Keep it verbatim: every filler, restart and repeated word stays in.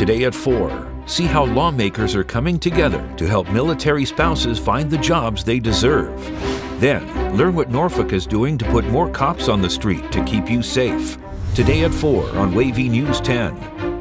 Today at four, see how lawmakers are coming together to help military spouses find the jobs they deserve. Then, learn what Norfolk is doing to put more cops on the street to keep you safe. Today at four on Wavy News ten.